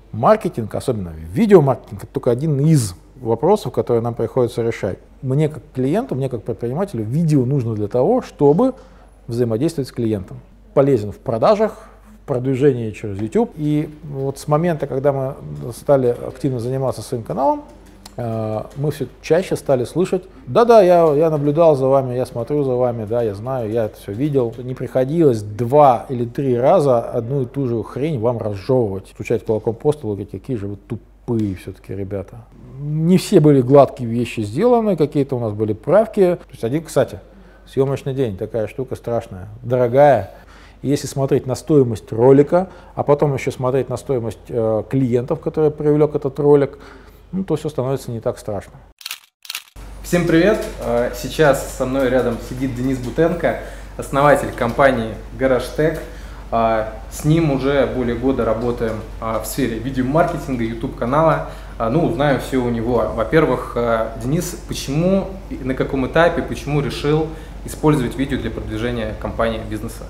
маркетинг, особенно видеомаркетинг, это только один из вопросов, которые нам приходится решать. Мне как клиенту, мне как предпринимателю видео нужно для того, чтобы взаимодействовать с клиентом. Полезен в продажах, в продвижении через YouTube. И вот с момента, когда мы стали активно заниматься своим каналом, мы все чаще стали слышать: да-да, я наблюдал за вами, я смотрю за вами, да, я знаю, я это все видел. Не приходилось 2 или 3 раза одну и ту же хрень вам разжевывать, стучать кулаком по столу, говорить: какие же вы тупые все-таки ребята. Не все были гладкие вещи сделаны, какие-то у нас были правки. То есть кстати, съемочный день, такая штука страшная, дорогая. Если смотреть на стоимость ролика, а потом еще смотреть на стоимость клиентов, которые привлек этот ролик, то все становится не так страшно. Всем привет! Сейчас со мной рядом сидит Денис Бутенко, основатель компании GarageTech. С ним уже более года работаем в сфере видеомаркетинга, YouTube-канала. Узнаем все у него. Во-первых, Денис, почему и на каком этапе, почему решил использовать видео для продвижения компании, бизнеса?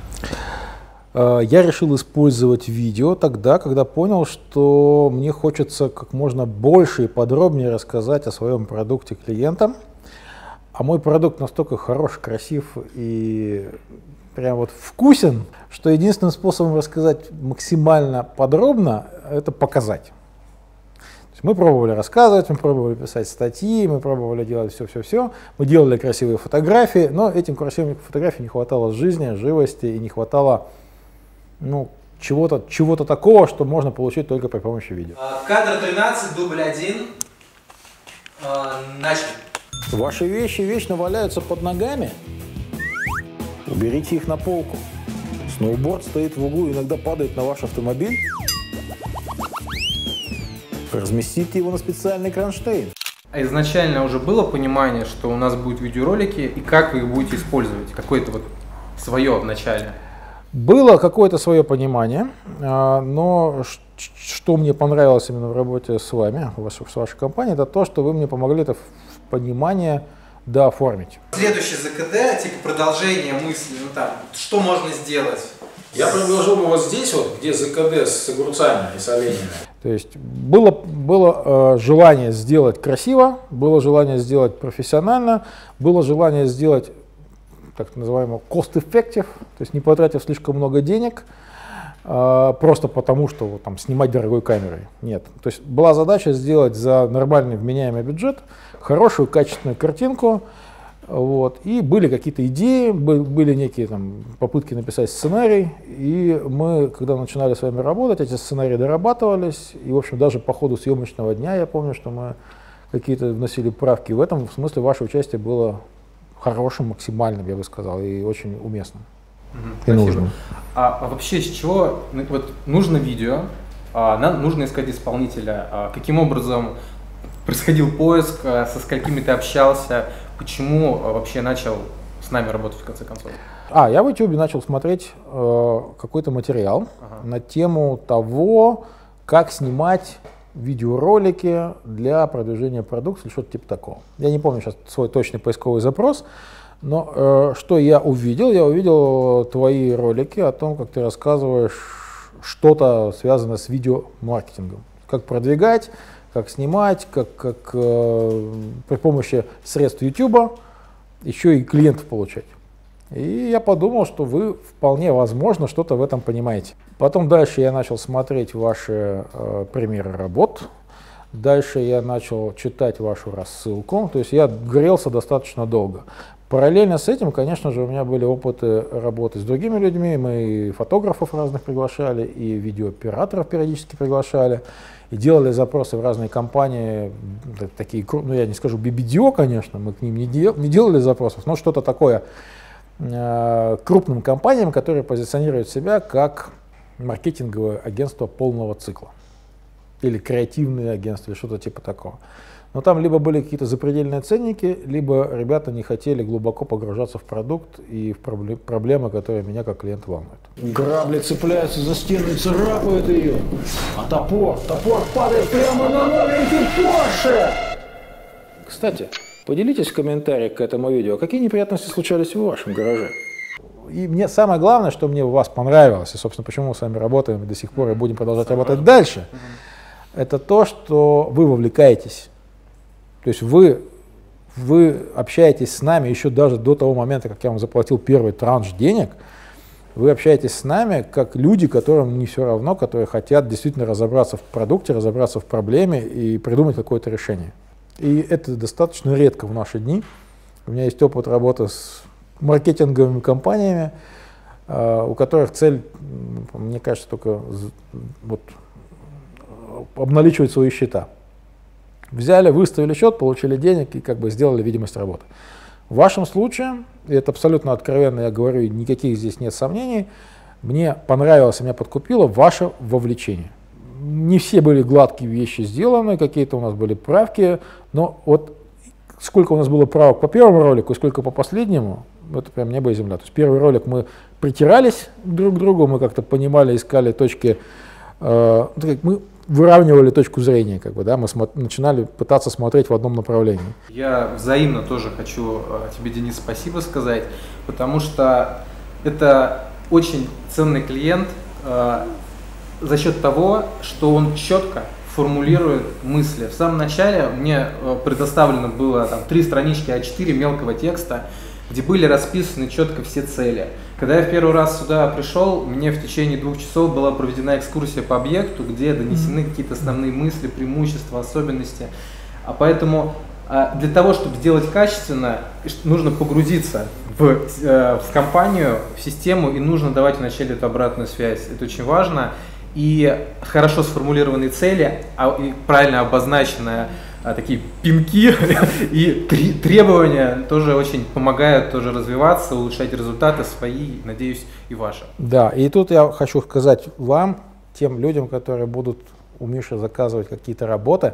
Я решил использовать видео тогда, когда понял, что мне хочется как можно больше и подробнее рассказать о своем продукте клиентам. А мой продукт настолько хорош, красив и прям вот вкусен, что единственным способом рассказать максимально подробно – это показать. То есть мы пробовали рассказывать, мы пробовали писать статьи, мы пробовали делать все-все-все. Мы делали красивые фотографии, но этим красивым фотографиям не хватало жизни, живости и не хватало чего-то такого, что можно получить только при помощи видео. Кадр 13, дубль 1. Начали. Ваши вещи вечно валяются под ногами? Уберите их на полку. Сноуборд стоит в углу и иногда падает на ваш автомобиль? Разместите его на специальный кронштейн. А изначально уже было понимание, что у нас будут видеоролики, и как вы их будете использовать? Какое-то вот свое в начале? Было какое-то свое понимание, но что мне понравилось именно в работе с вами, с вашей компанией, это то, что вы мне помогли это понимание дооформить. Следующий ЗКД, типа продолжение мысли, что можно сделать? Я предложил бы вот здесь, где ЗКД с огурцами и соленьями. То есть было желание сделать красиво, было желание сделать профессионально, было желание сделать так называемый cost-effective, то есть не потратив слишком много денег, просто потому что снимать дорогой камерой. Нет. То есть была задача сделать за нормальный вменяемый бюджет хорошую качественную картинку. И были какие-то идеи, были некие попытки написать сценарий, и мы, когда начинали с вами работать, эти сценарии дорабатывались, и, в общем, даже по ходу съемочного дня я помню, что мы какие-то вносили правки. В этом смысле ваше участие было хорошим, максимальным, я бы сказал, и очень уместным. И нужным. А вообще с чего нужно видео, нам нужно искать исполнителя, каким образом происходил поиск, со сколькими ты общался, почему вообще начал с нами работать в конце концов? Я в YouTube начал смотреть какой-то материал на тему того, как снимать видеоролики для продвижения продукции или что-то типа такого. Я не помню сейчас свой точный поисковый запрос, но что я увидел? Я увидел твои ролики о том, как ты рассказываешь что-то связанное с видеомаркетингом. Как продвигать, как снимать, как при помощи средств YouTube еще и клиентов получать. И я подумал, что вы вполне возможно что-то в этом понимаете. Потом дальше я начал смотреть ваши примеры работ. Дальше я начал читать вашу рассылку. То есть я грелся достаточно долго. Параллельно с этим, конечно же, у меня были опыты работы с другими людьми. Мы и фотографов разных приглашали, и видеооператоров периодически приглашали. И делали запросы в разные компании, такие, я не скажу BBDO, конечно, мы к ним не делали запросов, но что-то такое крупным компаниям, которые позиционируют себя как маркетинговое агентство полного цикла или креативное агентство, или что-то типа такого. Но там либо были какие-то запредельные ценники, либо ребята не хотели глубоко погружаться в продукт и в проблемы, которые меня как клиента волнуют. Грабли цепляются за стену и царапают ее, а топор падает прямо на новенький Porsche. Кстати, поделитесь в комментариях к этому видео, какие неприятности случались в вашем гараже. И мне самое главное, что мне у вас понравилось, и, собственно, почему мы с вами работаем до сих пор и будем продолжать работать дальше, это то, что вы вовлекаетесь. То есть вы общаетесь с нами еще даже до того момента, как я вам заплатил первый транш денег, вы общаетесь с нами как люди, которым не все равно, которые хотят действительно разобраться в продукте, разобраться в проблеме и придумать какое-то решение. И это достаточно редко в наши дни. У меня есть опыт работы с маркетинговыми компаниями, у которых цель, мне кажется, только вот, обналичивать свои счета. Взяли, выставили счет, получили денег и как бы сделали видимость работы. В вашем случае, и это абсолютно откровенно я говорю, никаких здесь нет сомнений, мне понравилось, меня подкупило ваше вовлечение. Не все были гладкие вещи сделаны, какие-то у нас были правки, но вот сколько у нас было правок по первому ролику и сколько по последнему, это прям небо и земля. То есть первый ролик мы притирались друг к другу, мы как-то понимали, искали точки, мы выравнивали точку зрения, как бы, да, мы начинали пытаться смотреть в одном направлении. Я взаимно тоже хочу тебе, Денис, спасибо сказать, потому что это очень ценный клиент за счет того, что он четко формулирует мысли. В самом начале мне предоставлено было 3 странички А4 мелкого текста, где были расписаны четко все цели. Когда я в первый раз сюда пришел, мне в течение 2 часов была проведена экскурсия по объекту, где донесены какие-то основные мысли, преимущества, особенности. А поэтому для того, чтобы сделать качественно, нужно погрузиться в компанию, в систему, и нужно давать вначале эту обратную связь. Это очень важно. И хорошо сформулированные цели, и правильно обозначенные такие пинки и требования тоже очень помогают тоже развиваться, улучшать результаты свои, надеюсь, и ваши. Да, и тут я хочу сказать вам, тем людям, которые будут у Миши заказывать какие-то работы,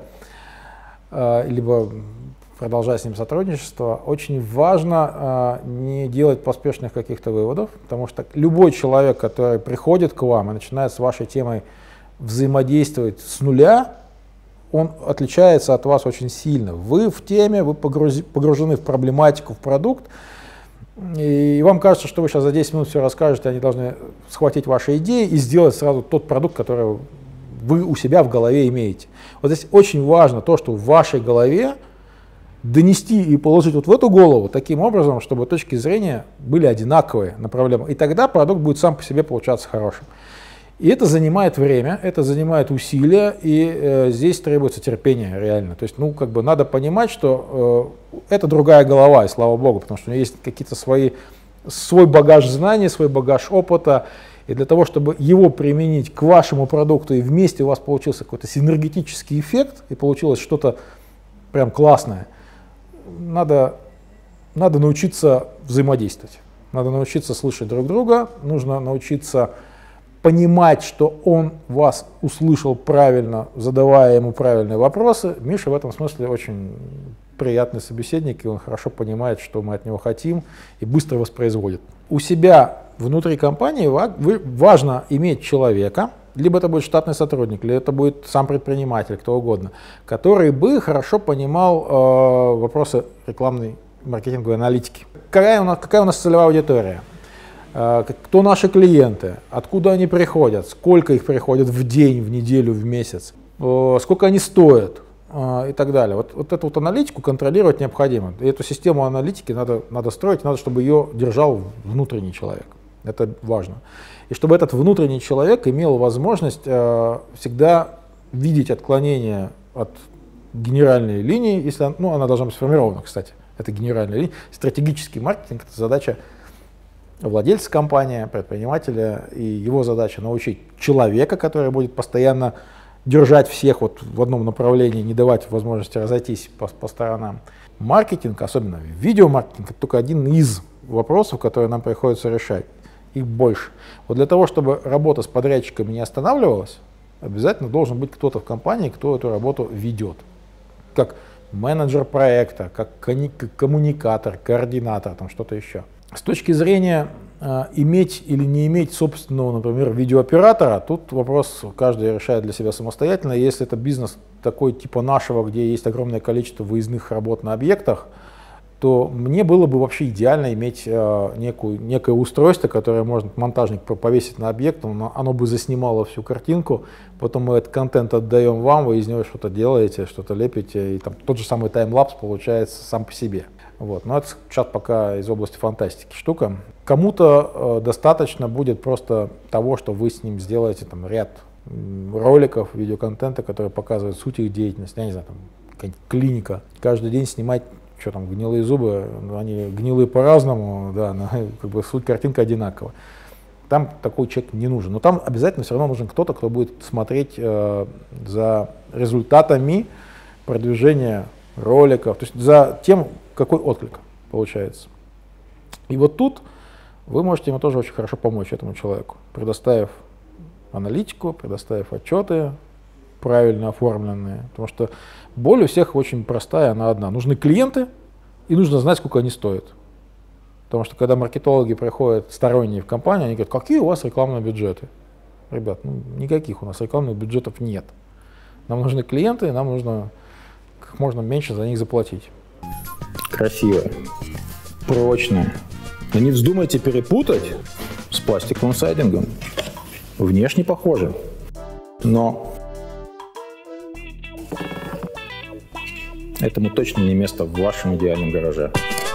либо продолжать с ним сотрудничество, очень важно не делать поспешных каких-то выводов, потому что любой человек, который приходит к вам и начинает с вашей темой взаимодействовать с нуля, он отличается от вас очень сильно. Вы в теме, вы погружены в проблематику, в продукт, и вам кажется, что вы сейчас за 10 минут все расскажете, они должны схватить ваши идеи и сделать сразу тот продукт, который вы у себя в голове имеете. Вот здесь очень важно то, что в вашей голове донести и положить вот в эту голову таким образом, чтобы точки зрения были одинаковые на проблему. И тогда продукт будет сам по себе получаться хорошим. И это занимает время, это занимает усилия, и здесь требуется терпение реально. То есть, надо понимать, что это другая голова, и слава богу, потому что у нее есть какие-то свой багаж знаний, свой багаж опыта. И для того, чтобы его применить к вашему продукту, и вместе у вас получился какой-то синергетический эффект, и получилось что-то прям классное, надо научиться взаимодействовать, надо научиться слышать друг друга, нужно научиться понимать, что он вас услышал правильно, задавая ему правильные вопросы. Миша в этом смысле очень приятный собеседник, и он хорошо понимает, что мы от него хотим, и быстро воспроизводит. У себя внутри компании важно иметь человека, либо это будет штатный сотрудник, либо это будет сам предприниматель, кто угодно, который бы хорошо понимал вопросы рекламной маркетинговой аналитики. Какая у нас целевая аудитория? Кто наши клиенты? Откуда они приходят? Сколько их приходят в день, в неделю, в месяц? Сколько они стоят? И так далее. Вот эту вот аналитику контролировать необходимо. И эту систему аналитики надо строить, надо, чтобы ее держал внутренний человек. Это важно. И чтобы этот внутренний человек имел возможность всегда видеть отклонения от генеральной линии, если она должна быть сформирована, кстати. Это генеральная линия. Стратегический маркетинг — это задача владельца компании, предпринимателя, и его задача научить человека, который будет постоянно держать всех вот в одном направлении, не давать возможности разойтись по сторонам. Маркетинг, особенно видеомаркетинг, это только один из вопросов, которые нам приходится решать. Их больше. Вот для того, чтобы работа с подрядчиками не останавливалась, обязательно должен быть кто-то в компании, кто эту работу ведет. Как менеджер проекта, как коммуникатор, координатор, там что-то еще. С точки зрения иметь или не иметь собственного, например, видеооператора, тут вопрос каждый решает для себя самостоятельно. Если это бизнес такой типа нашего, где есть огромное количество выездных работ на объектах, то мне было бы вообще идеально иметь некое устройство, которое можно монтажник повесить на объект, оно бы заснимало всю картинку, потом мы этот контент отдаем вам, вы из него что-то делаете, что-то лепите, и там тот же самый таймлапс получается сам по себе. Вот. Но это сейчас пока из области фантастики штука. Кому-то достаточно будет просто того, что вы с ним сделаете там, ряд роликов, видеоконтента, который показывает суть их деятельности, я не знаю, там, клиника, каждый день снимать, что там, гнилые зубы, они гнилые по-разному, да, но как бы суть картинка одинакова. Там такой человек не нужен, но там обязательно все равно нужен кто-то, кто будет смотреть за результатами продвижения роликов, то есть за тем, какой отклик получается. И вот тут вы можете ему тоже очень хорошо помочь, этому человеку, предоставив аналитику, предоставив отчеты правильно оформленные, потому что боль у всех очень простая, она одна. Нужны клиенты и нужно знать, сколько они стоят. Потому что когда маркетологи приходят сторонние в компанию, они говорят, какие у вас рекламные бюджеты? Ребят, ну никаких у нас рекламных бюджетов нет. Нам нужны клиенты, и нам нужно как можно меньше за них заплатить. Красивая, прочная. Но не вздумайте перепутать с пластиковым сайдингом. Внешне похоже, но этому точно не место в вашем идеальном гараже.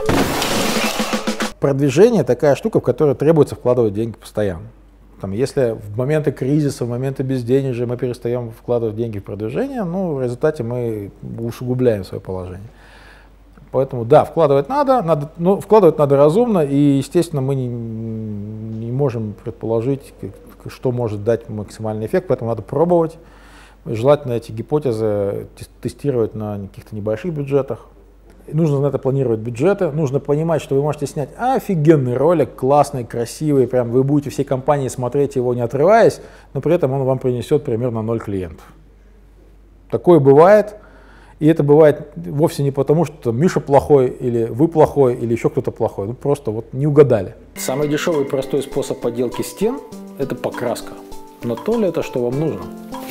Продвижение такая штука, в которую требуется вкладывать деньги постоянно. Там, если в моменты кризиса, в моменты безденежья мы перестаем вкладывать деньги в продвижение, ну, в результате мы усугубляем свое положение. Поэтому да, вкладывать надо, но вкладывать надо разумно, и, естественно, мы не можем предположить, что может дать максимальный эффект, поэтому надо пробовать. Желательно эти гипотезы тестировать на каких-то небольших бюджетах. Нужно на это планировать бюджеты, нужно понимать, что вы можете снять офигенный ролик, классный, красивый, прям вы будете всей компанией смотреть его не отрываясь, но при этом он вам принесет примерно 0 клиентов. Такое бывает, и это бывает вовсе не потому, что Миша плохой, или вы плохой, или еще кто-то плохой, ну просто вот не угадали. Самый дешевый и простой способ подделки стен – это покраска, но то ли это, что вам нужно?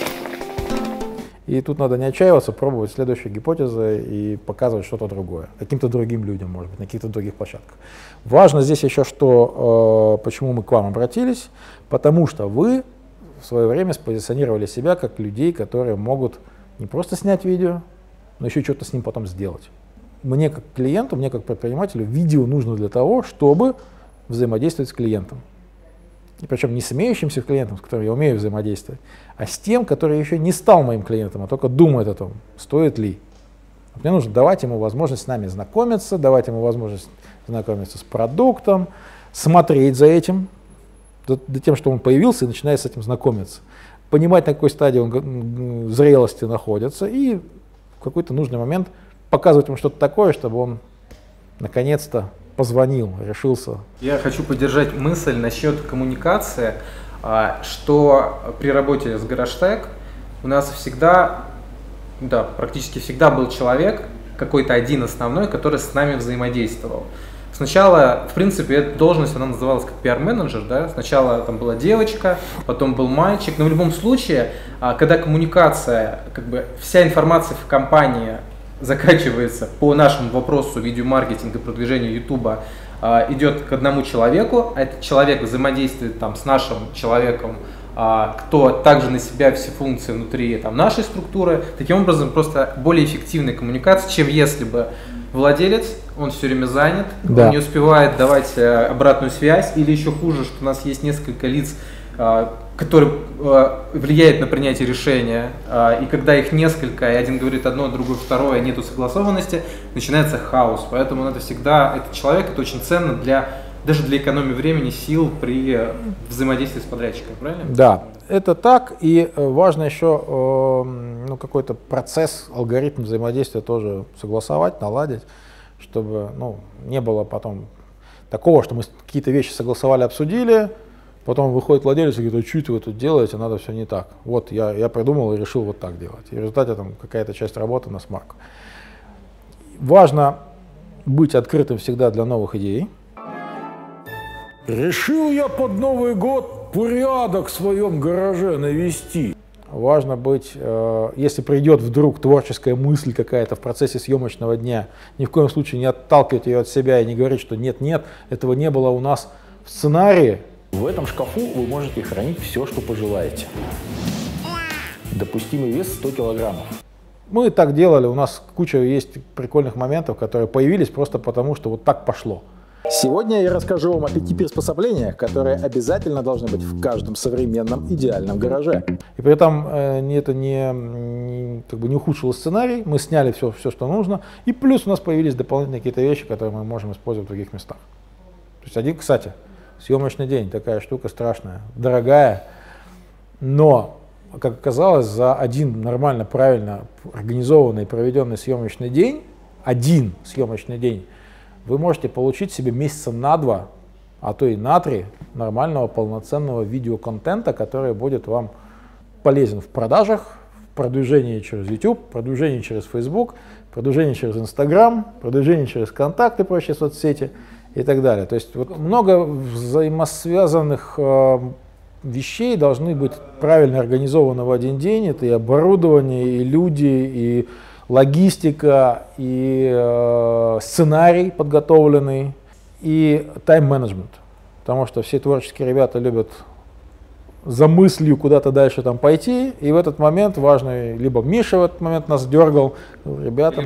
И тут надо не отчаиваться, пробовать следующие гипотезы и показывать что-то другое, каким-то другим людям, может быть, на каких-то других площадках. Важно здесь еще, что, почему мы к вам обратились, потому что вы в свое время спозиционировали себя как людей, которые могут не просто снять видео, но еще что-то с ним потом сделать. Мне как клиенту, мне как предпринимателю видео нужно для того, чтобы взаимодействовать с клиентом. И причем не с имеющимся клиентом, с которым я умею взаимодействовать, а с тем, который еще не стал моим клиентом, а только думает о том, стоит ли. Мне нужно давать ему возможность с нами знакомиться, давать ему возможность знакомиться с продуктом, смотреть за этим, за тем, что он появился, и начинает с этим знакомиться. Понимать, на какой стадии он зрелости находится, и в какой-то нужный момент показывать ему что-то такое, чтобы он наконец-то позвонил, решился. Я хочу поддержать мысль насчет коммуникации, что при работе с GarageTech у нас всегда, да, практически всегда был человек, какой-то один основной, который с нами взаимодействовал. Сначала, в принципе, эта должность, она называлась как пиар-менеджер, да? Сначала там была девочка, потом был мальчик, но в любом случае, когда коммуникация, как бы вся информация в компании заканчивается по нашему вопросу видеомаркетинга, продвижения YouTube, идет к одному человеку, а этот человек взаимодействует там с нашим человеком, кто также на себя все функции внутри там, нашей структуры. Таким образом, просто более эффективная коммуникация, чем если бы владелец, он все время занят, да, он не успевает давать обратную связь, или еще хуже, что у нас есть несколько лиц, которые влияют на принятие решения, и когда их несколько, и один говорит одно, другой второе, нету согласованности, начинается хаос. Поэтому надо всегда, этот человек, это очень ценно даже для экономии времени, сил при взаимодействии с подрядчиком, правильно? Да, это так, и важно еще какой-то процесс, алгоритм взаимодействия тоже согласовать, наладить, чтобы не было потом такого, что мы какие-то вещи согласовали, обсудили, потом выходит владелец и говорит, а что вы тут делаете, надо все не так. Вот я придумал и решил вот так делать. И в результате там какая-то часть работы на смарку. Важно быть открытым всегда для новых идей. Решил я под Новый год порядок в своем гараже навести. важно быть, если придет вдруг творческая мысль какая-то в процессе съемочного дня, ни в коем случае не отталкивать ее от себя и не говорить, что нет-нет, этого не было у нас в сценарии. В этом шкафу вы можете хранить все, что пожелаете. Допустимый вес 100 килограммов. Мы так делали, у нас куча есть прикольных моментов, которые появились просто потому, что вот так пошло. Сегодня я расскажу вам о 5 приспособлениях, которые обязательно должны быть в каждом современном идеальном гараже. И при этом это не ухудшило сценарий, мы сняли все, что нужно, и плюс у нас появились дополнительные какие-то вещи, которые мы можем использовать в других местах. То есть кстати, съемочный день, такая штука страшная, дорогая, но, как оказалось, за один нормально, правильно организованный и проведенный съемочный день, один съемочный день, вы можете получить себе месяца на 2, а то и на 3 нормального полноценного видеоконтента, который будет вам полезен в продажах, в продвижении через YouTube, продвижении через Facebook, продвижении через Instagram, продвижении через контакты, прочие соцсети и так далее. То есть вот много взаимосвязанных вещей должны быть правильно организованы в один день. Это и оборудование, и люди, и логистика, и сценарий подготовленный, и тайм-менеджмент. Потому что все творческие ребята любят за мыслью куда-то дальше там пойти, и в этот момент важный, либо Миша в этот момент нас дергал, ребята,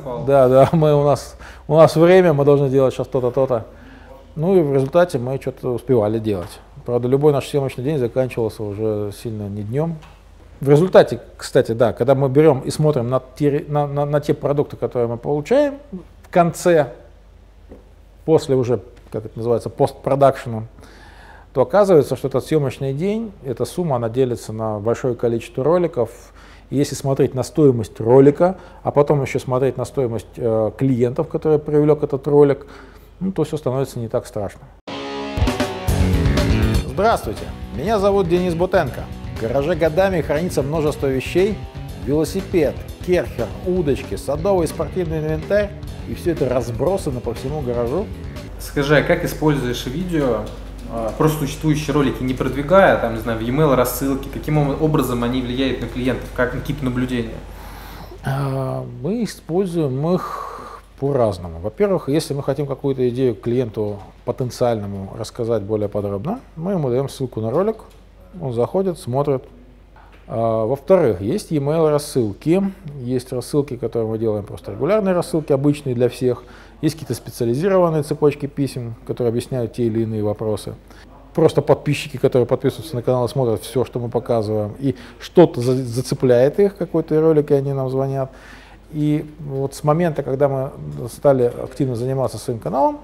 у нас время, мы должны делать сейчас то-то, то-то. Ну и в результате мы что-то успевали делать. Правда, любой наш съемочный день заканчивался уже сильно не днем. В результате, кстати, да, когда мы берем и смотрим на те продукты, которые мы получаем в конце, после уже, как это называется, постпродакшена, то оказывается, что этот съемочный день, эта сумма, она делится на большое количество роликов. И если смотреть на стоимость ролика, а потом еще смотреть на стоимость клиентов, которые привлек этот ролик, ну, то все становится не так страшно. Здравствуйте, меня зовут Денис Бутенко. В гараже годами хранится множество вещей: велосипед, керхер, удочки, садовый и спортивный инвентарь, и все это разбросано по всему гаражу. Скажи, а как используешь видео, просто существующие ролики, не продвигая, там, не знаю, в e-mail рассылки, каким образом они влияют на клиентов, как какие-то наблюдения? Мы используем их по-разному. Во-первых, если мы хотим какую-то идею клиенту потенциальному рассказать более подробно, мы ему даем ссылку на ролик, он заходит, смотрит. Во-вторых, есть e-mail рассылки, есть рассылки, которые мы делаем просто регулярные рассылки, обычные для всех, есть какие-то специализированные цепочки писем, которые объясняют те или иные вопросы. Просто подписчики, которые подписываются на канал, смотрят все, что мы показываем, и что-то зацепляет их, какой-то ролик, и они нам звонят. И вот с момента, когда мы стали активно заниматься своим каналом,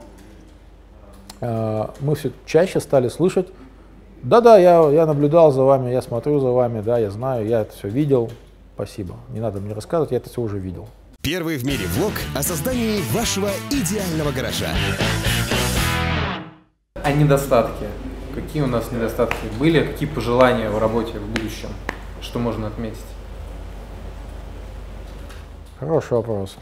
мы все чаще стали слышать: да-да, я наблюдал за вами, я смотрю за вами, да, я знаю, я это все видел, спасибо, не надо мне рассказывать, я это все уже видел. Первый в мире влог о создании вашего идеального гаража. А недостатки? Какие у нас недостатки были? Какие пожелания в работе в будущем? Что можно отметить? Хороший вопрос.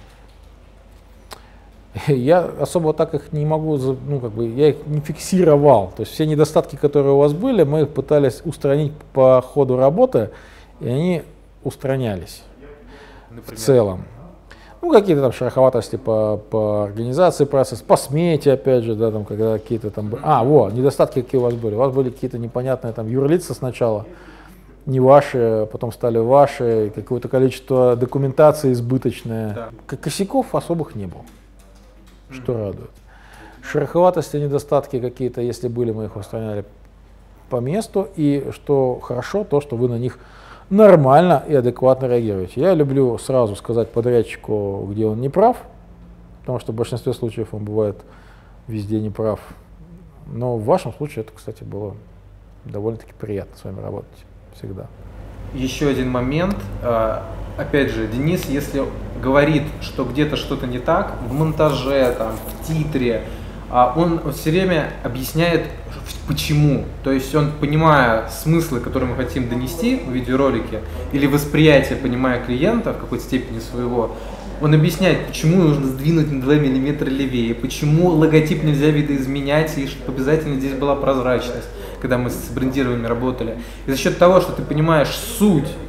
Я особо так их не могу, я их не фиксировал. То есть все недостатки, которые у вас были, мы их пытались устранить по ходу работы, и они устранялись. Например? В целом. Ну, какие-то там шероховатости по организации процесса, по смете, опять же, да, там, когда какие-то там... недостатки какие у вас были. У вас были какие-то непонятные там юрлица сначала, не ваши, потом стали ваши, какое-то количество документации избыточное. Да. Косяков особых не было, что радует. Шероховатости, недостатки какие-то, если были, мы их устраняли по месту. И что хорошо, то, что вы на них нормально и адекватно реагируете. Я люблю сразу сказать подрядчику, где он не прав, потому что в большинстве случаев он бывает везде не прав. Но в вашем случае это, кстати, было довольно-таки приятно с вами работать. Всегда. Еще один момент. Опять же, Денис, если говорит, что где-то что-то не так, в монтаже, там, в титре, он все время объясняет, почему. То есть он, понимая смыслы, которые мы хотим донести в видеоролике, или восприятие, понимая клиента в какой-то степени своего, он объясняет, почему нужно сдвинуть на 2 мм левее, почему логотип нельзя видоизменять, и чтобы обязательно здесь была прозрачность, когда мы с брендированием работали. И за счет того, что ты понимаешь суть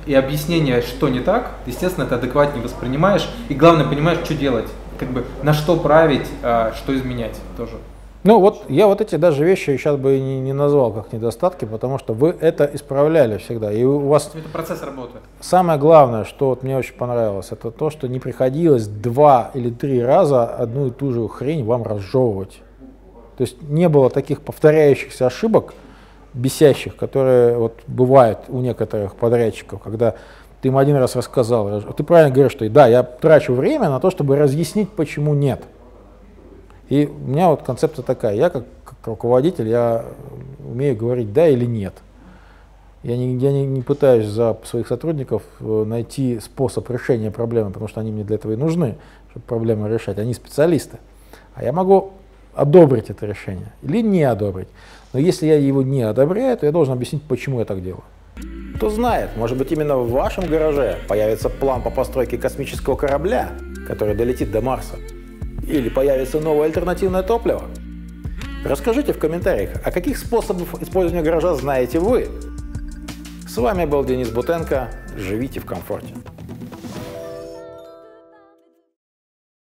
и объяснение, что не так, естественно, ты адекватнее воспринимаешь, и главное, понимаешь, что делать, как бы на что править, что изменять тоже. Ну вот я вот эти даже вещи сейчас бы не назвал как недостатки, потому что вы это исправляли всегда. И у вас Это процесс работы. самое главное, что вот мне очень понравилось, это то, что не приходилось 2 или 3 раза одну и ту же хрень вам разжевывать. То есть не было таких повторяющихся ошибок, бесящих, которые вот бывают у некоторых подрядчиков, когда ты им один раз рассказал, ты правильно говоришь, что да, я трачу время на то, чтобы разъяснить, почему нет. И у меня вот концепция такая, я как руководитель, я умею говорить да или нет. Я не пытаюсь за своих сотрудников найти способ решения проблемы, потому что они мне для этого и нужны, чтобы проблему решать, они специалисты. А я могу одобрить это решение или не одобрить. Но если я его не одобряю, то я должен объяснить, почему я так делаю. Кто знает, может быть, именно в вашем гараже появится план по постройке космического корабля, который долетит до Марса. Или появится новое альтернативное топливо. Расскажите в комментариях, о каких способах использования гаража знаете вы. С вами был Денис Бутенко. Живите в комфорте.